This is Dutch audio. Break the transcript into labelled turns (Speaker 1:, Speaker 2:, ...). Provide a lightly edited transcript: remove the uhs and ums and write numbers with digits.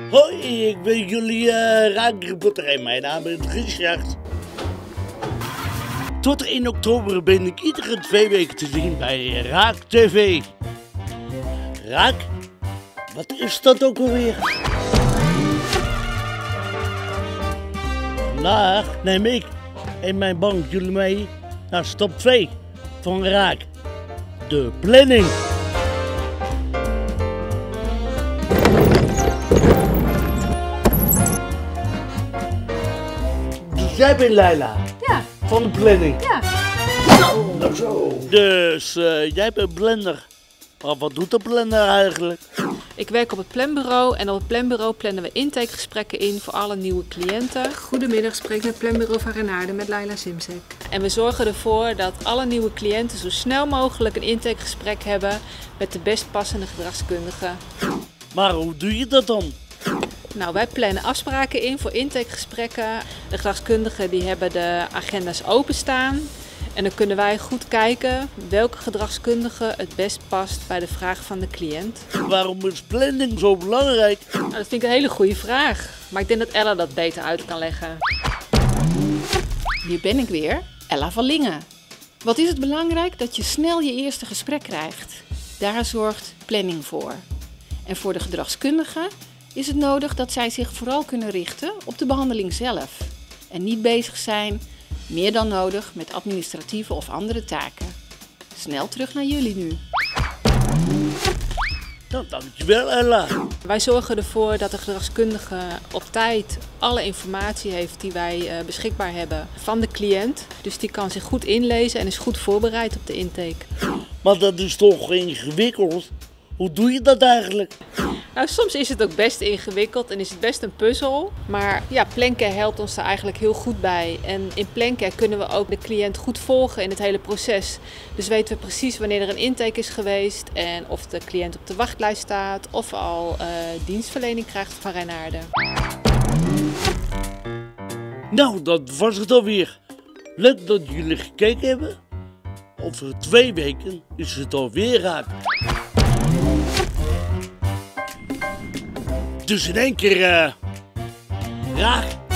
Speaker 1: Hoi, ik ben jullie raakreporter en mijn naam is Richard. Tot 1 oktober ben ik iedere 2 weken te zien bij Raak TV. Raak? Wat is dat ook alweer? Vandaag neem ik en mijn bank jullie mee naar stap 2 van Raak. De planning. Dus jij bent Leila?
Speaker 2: Ja.
Speaker 1: Van de planning?
Speaker 2: Ja.
Speaker 1: Zo. Dus jij bent blender. Maar wat doet de blender eigenlijk?
Speaker 2: Ik werk op het planbureau en op het planbureau plannen we intakegesprekken in voor alle nieuwe cliënten.
Speaker 3: Goedemiddag, spreek met Planbureau van Renaarden met Leila Simsek.
Speaker 2: En we zorgen ervoor dat alle nieuwe cliënten zo snel mogelijk een intakegesprek hebben met de best passende gedragskundige.
Speaker 1: Maar hoe doe je dat dan?
Speaker 2: Nou, wij plannen afspraken in voor intakegesprekken. De gedragskundigen die hebben de agenda's openstaan. En dan kunnen wij goed kijken welke gedragskundige het best past bij de vraag van de cliënt.
Speaker 1: Waarom is planning zo belangrijk?
Speaker 2: Nou, dat vind ik een hele goede vraag. Maar ik denk dat Ella dat beter uit kan leggen.
Speaker 4: Hier ben ik weer, Ella van Lingen. Wat is het belangrijk dat je snel je eerste gesprek krijgt? Daar zorgt planning voor. En voor de gedragskundigen is het nodig dat zij zich vooral kunnen richten op de behandeling zelf. En niet bezig zijn, meer dan nodig, met administratieve of andere taken. Snel terug naar jullie nu.
Speaker 1: Nou, dankjewel Ella.
Speaker 2: Wij zorgen ervoor dat de gedragskundige op tijd alle informatie heeft die wij beschikbaar hebben van de cliënt. Dus die kan zich goed inlezen en is goed voorbereid op de intake.
Speaker 1: Maar dat is toch ingewikkeld? Hoe doe je dat eigenlijk?
Speaker 2: Nou, soms is het ook best ingewikkeld en is het best een puzzel. Maar ja, Plancare helpt ons daar eigenlijk heel goed bij. En in Plancare kunnen we ook de cliënt goed volgen in het hele proces. Dus weten we precies wanneer er een intake is geweest en of de cliënt op de wachtlijst staat of al dienstverlening krijgt van Renaarden.
Speaker 1: Nou, dat was het alweer. Leuk dat jullie gekeken hebben. Over 2 weken is het alweer Raak. Dus in één keer Raak.